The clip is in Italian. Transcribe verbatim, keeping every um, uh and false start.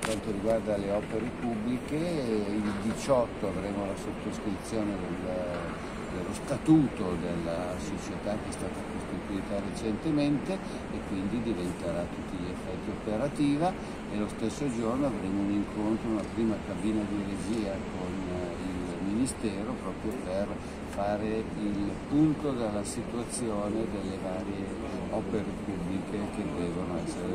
quanto riguarda le opere pubbliche, il diciotto avremo la sottoscrizione del, dello statuto della società che è stata costituita recentemente e quindi diventerà a tutti gli effetti operativa, e lo stesso giorno avremo un incontro, una prima cabina di regia con il Ministero proprio per fare il punto della situazione delle varie opere pubbliche che devono essere